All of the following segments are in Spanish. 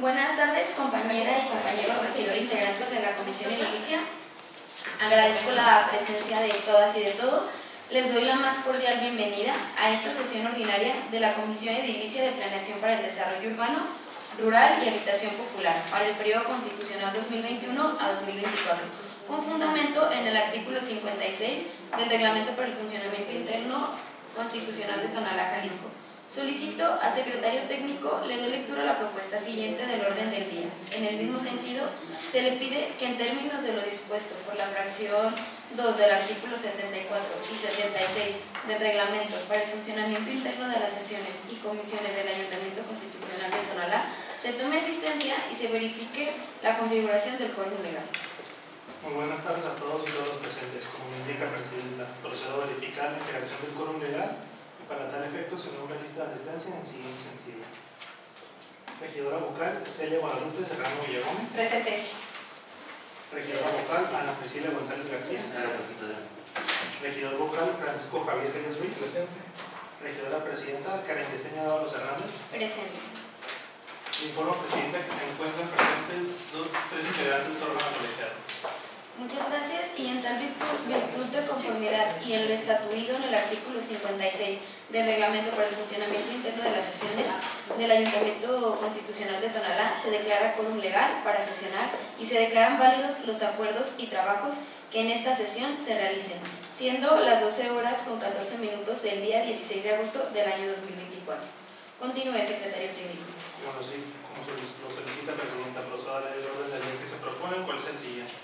Buenas tardes, compañera y compañero regidor integrantes de la Comisión Edilicia. Agradezco la presencia de todas y de todos. Les doy la más cordial bienvenida a esta sesión ordinaria de la Comisión Edilicia de Planeación para el Desarrollo Urbano, Rural y Habitación Popular para el periodo constitucional 2021 a 2024, con fundamento en el artículo 56 del Reglamento para el Funcionamiento Interno Constitucional de Tonalá, Jalisco. Solicito al secretario técnico le dé lectura a la propuesta siguiente del orden del día. En el mismo sentido, se le pide que en términos de lo dispuesto por la fracción 2 del artículo 74 y 76 del Reglamento para el Funcionamiento Interno de las Sesiones y Comisiones del Ayuntamiento Constitucional de Tonalá, se tome asistencia y se verifique la configuración del quórum legal. Muy buenas tardes a todos y todas los presentes. Como me indica la Presidenta, procedo a verificar la integración del quórum legal. Para tal efecto, se une una lista de asistencia en el siguiente sentido. Regidora vocal, Celia Guadalupe Serrano Villagómez. Presente. Regidora vocal, Ana Cecilia González García. Regidor vocal, Francisco Javier Reyes Ruiz. Presente. Regidora presidenta, Karen Yesenia Dávalos Hernández. Presente. Informo, Presidenta, que se encuentran presentes tres integrantes del órgano colegiado. Muchas gracias, y en tal virtud de conformidad y en lo estatuido en el artículo 56 del Reglamento para el Funcionamiento Interno de las Sesiones del Ayuntamiento Constitucional de Tonalá, se declara quórum legal para sesionar y se declaran válidos los acuerdos y trabajos que en esta sesión se realicen, siendo las 12 horas con 14 minutos del día 16 de agosto del año 2024. Continúe, secretario técnico. Bueno, sí, como lo solicita Presidenta, procedo a leer el orden del día que se propone, ¿cuál es el siguiente?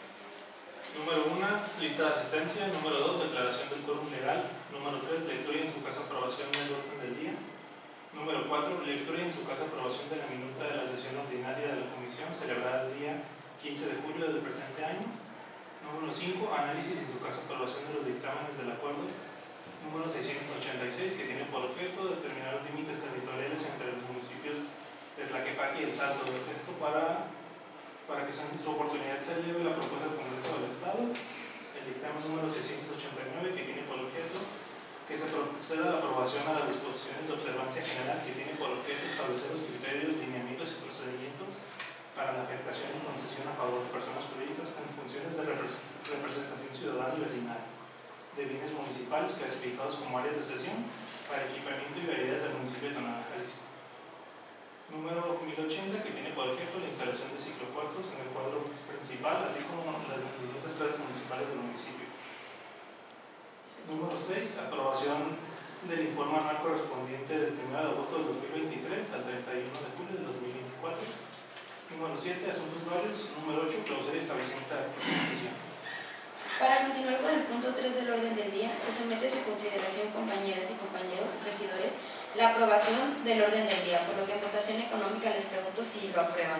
Número 1, lista de asistencia. Número 2, declaración del quórum legal. Número 3, lectura y en su caso aprobación del orden del día. Número 4, lectura y en su caso aprobación de la minuta de la sesión ordinaria de la Comisión celebrada el día 15 de julio del presente año. Número 5, análisis y en su caso aprobación de los dictámenes del acuerdo número 686, que tiene por objeto determinar los límites territoriales entre los municipios de Tlaquepaque y El Salto. Esto para que en su oportunidad se eleve la propuesta del Congreso del Estado, el dictamen número 689, que tiene por objeto que se proceda a la aprobación a las disposiciones de observancia general, que tiene por objeto establecer los criterios, lineamientos y procedimientos para la afectación y concesión a favor de personas jurídicas con funciones de representación ciudadana y vecinal de bienes municipales clasificados como áreas de cesión para equipamiento y vialidades del municipio de Tonalá, Jalisco. Número 1080, que tiene por objeto la instalación de ciclopuertos en el cuadro principal, así como las distintas plazas municipales del municipio. Número 6, aprobación del informe anual correspondiente del 1 de agosto de 2023 al 31 de julio de 2024. Número 7, asuntos varios. Número 8, clausura y establecimiento de la próxima sesión. Para continuar con el punto 3 del orden del día, se somete a su consideración, compañeras y compañeros regidores, la aprobación del orden del día, por lo que en votación económica les pregunto si lo aprueban.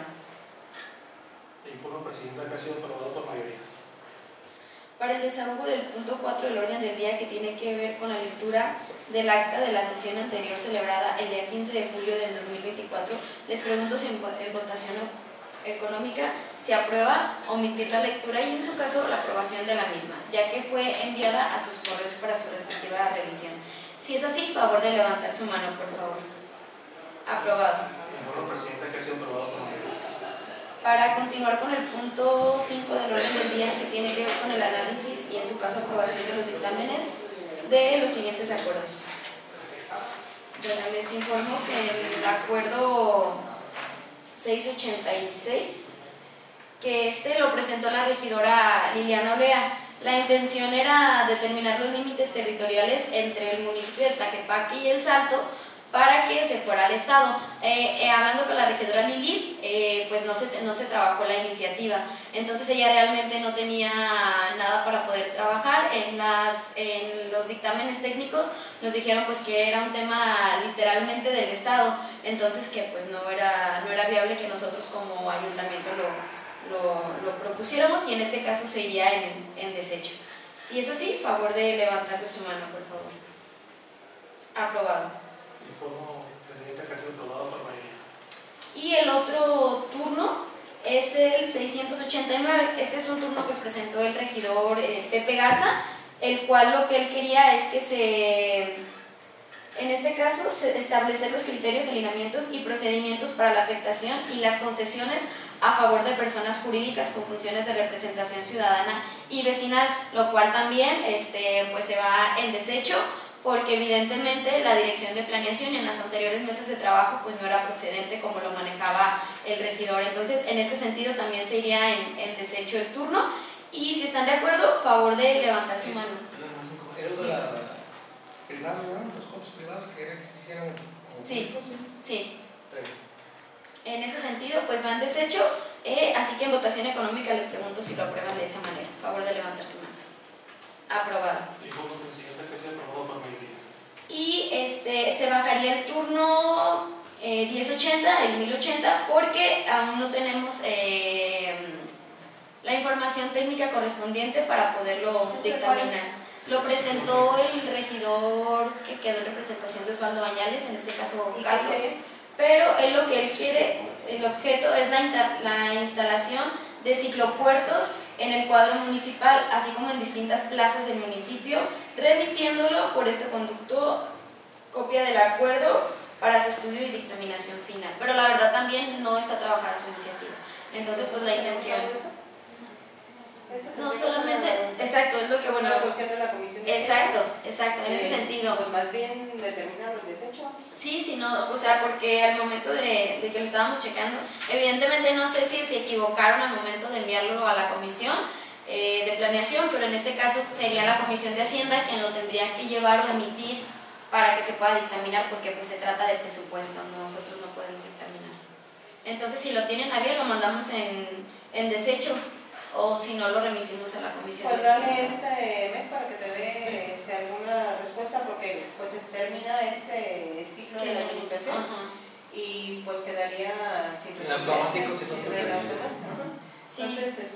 Le informo, Presidenta, que ha sido aprobado por mayoría. Para el desahogo del punto 4 del orden del día, que tiene que ver con la lectura del acta de la sesión anterior celebrada el día 15 de julio del 2024, les pregunto si en votación económica se aprueba omitir la lectura y en su caso la aprobación de la misma, ya que fue enviada a sus correos para su respectiva revisión. Si es así, favor de levantar su mano, por favor. Aprobado. Informo, Presidenta, que ha sido aprobado por mayoría. Para continuar con el punto 5 del orden del día, que tiene que ver con el análisis y en su caso aprobación de los dictámenes de los siguientes acuerdos. Bueno, les informo que el acuerdo 686, que lo presentó la regidora Liliana Olea. La intención era determinar los límites territoriales entre el municipio de Tlaquepaque y El Salto para que se fuera al Estado. Hablando con la regidora Lili, pues no se trabajó la iniciativa, entonces ella realmente no tenía nada para poder trabajar. En los dictámenes técnicos nos dijeron pues que era un tema literalmente del Estado, entonces que pues no era viable que nosotros como ayuntamiento lo propusiéramos, y en este caso se iría en desecho. Si es así, favor de levantarle su mano, por favor. Aprobado. Informo, Presidenta, que ha sido aprobado por mayoría. Y el otro turno es el 689. Este es un turno que presentó el regidor Pepe Garza, el cual lo que él quería es que En este caso, establecer los criterios, alineamientos y procedimientos para la afectación y las concesiones a favor de personas jurídicas con funciones de representación ciudadana y vecinal, lo cual también pues se va en desecho, porque evidentemente la dirección de planeación en las anteriores mesas de trabajo pues no era procedente como lo manejaba el regidor. Entonces, en este sentido también se iría en desecho el turno, y si están de acuerdo, favor de levantar su mano. Era de la privada, ¿no? Los cotos privados que eran que se hicieran públicos, sí. En este sentido, pues va en desecho, así que en votación económica les pregunto si lo aprueban de esa manera. Favor de levantar su mano. Aprobado. Y se bajaría el turno 1080, el 1080, porque aún no tenemos la información técnica correspondiente para poderlo dictaminar. Lo presentó el regidor que quedó en representación de Osvaldo Bañales, en este caso Carlos, pero él lo que él quiere, el objeto es la instalación de ciclopuertos en el cuadro municipal, así como en distintas plazas del municipio, remitiéndolo por este conducto copia del acuerdo para su estudio y dictaminación final. Pero la verdad también no está trabajada su iniciativa. Entonces, pues la intención... No, solamente, exacto, es lo que, bueno... La cuestión de la comisión. Exacto, en ese sentido. Pues más bien determinar el desecho. Sí, sí, no, o sea, porque al momento de que lo estábamos checando, evidentemente no sé si se equivocaron al momento de enviarlo a la comisión de planeación, pero en este caso sería la comisión de Hacienda quien lo tendría que llevar o emitir para que se pueda dictaminar, porque pues se trata de presupuesto, nosotros no podemos dictaminar. Entonces, si lo tienen a bien, lo mandamos en desecho, o si no, lo remitimos a la comisión. Pues dale este mes para que te dé alguna respuesta, porque pues se termina este ciclo de la administración. Y pues quedaría sin automático si no se Sí. Entonces,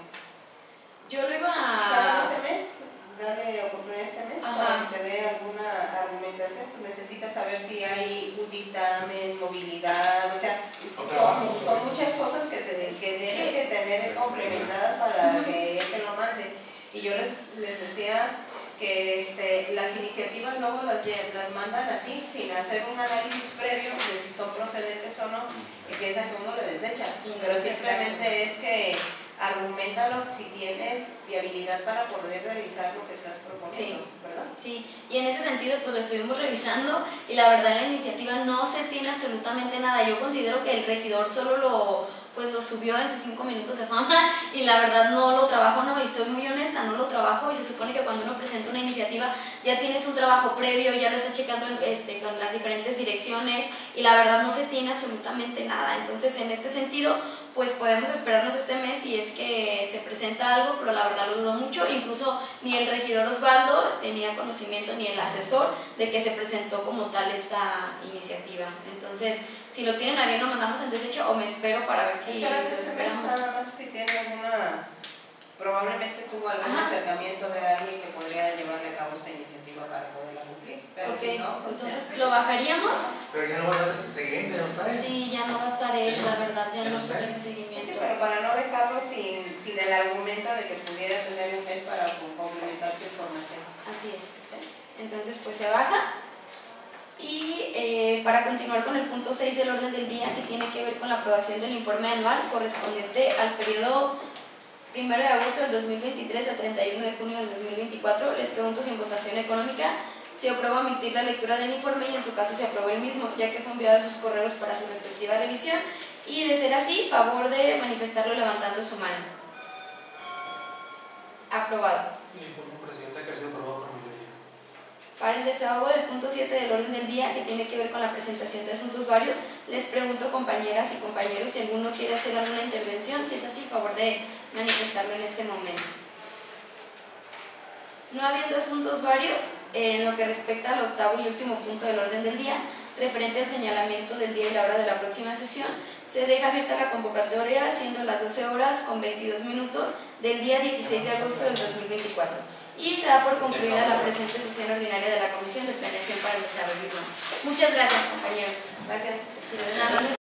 yo lo iba a... este mes, darle oportunidad este mes para que te dé alguna argumentación. Necesitas saber si hay un dictamen, movilidad, o sea, son muchas cosas que tienes que tener complementadas para que él te lo mande. Y yo les decía que las iniciativas luego las mandan así, sin hacer un análisis previo de si son procedentes o no, y piensan que uno le desecha. Pero simplemente es que argumentalo si tienes viabilidad para poder realizar lo que estás proponiendo, ¿verdad? Sí, y en ese sentido pues lo estuvimos revisando, y la verdad en la iniciativa no se tiene absolutamente nada. Yo considero que el regidor solo lo subió en sus 5 minutos de fama, y la verdad no lo trabajo, y soy muy honesta, no lo trabajo, y se supone que cuando uno presenta una iniciativa ya tienes un trabajo previo, ya lo estás checando con las diferentes direcciones, y la verdad no se tiene absolutamente nada. Entonces, en este sentido, pues podemos esperarnos este mes si es que se presenta algo, pero la verdad lo dudo mucho. Incluso ni el regidor Osvaldo tenía conocimiento, ni el asesor, de que se presentó como tal esta iniciativa. Entonces, si lo tienen a bien, lo mandamos en desecho, o me espero para ver si lo esperamos. Nada más si tiene probablemente tuvo algún acercamiento de alguien que podría llevarle a cabo esta iniciativa para poderla cumplir. Pero si no, pues entonces lo bajaríamos. Pero ya no va a dar seguimiento, ya no está él. Sí, ya no va a estar él, la verdad, ya no se tiene seguimiento. Sí, pero para no dejarlo sin el argumento de que pudiera tener un mes para complementar tu información. Así es. Entonces, pues se baja. Y para continuar con el punto 6 del orden del día, que tiene que ver con la aprobación del informe anual correspondiente al periodo 1 de agosto del 2023 al 31 de junio del 2024, les pregunto si en votación económica se aprueba omitir la lectura del informe, y en su caso se aprobó el mismo, ya que fue enviado a sus correos para su respectiva revisión, y de ser así, favor de manifestarlo levantando su mano. Aprobado. Presidenta, que ha sido aprobado por mayoría. Para el desahogo del punto 7 del orden del día, que tiene que ver con la presentación de asuntos varios, les pregunto, compañeras y compañeros, si alguno quiere hacer alguna intervención. Si es así, favor de manifestarlo en este momento. No habiendo asuntos varios, en lo que respecta al octavo y último punto del orden del día, referente al señalamiento del día y la hora de la próxima sesión, se deja abierta la convocatoria, siendo las 12 horas con 22 minutos del día 16 de agosto del 2024. Y se da por concluida la presente sesión ordinaria de la Comisión de Planeación para el Desarrollo Urbano. Muchas gracias, compañeros. Gracias.